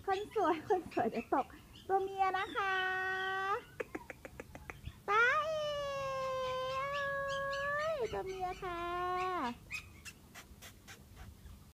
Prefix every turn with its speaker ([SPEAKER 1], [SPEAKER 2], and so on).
[SPEAKER 1] คนสวยเดี๋ยวตกตัวเมียนะคะตาเอ๋ตัวเมียค่ะ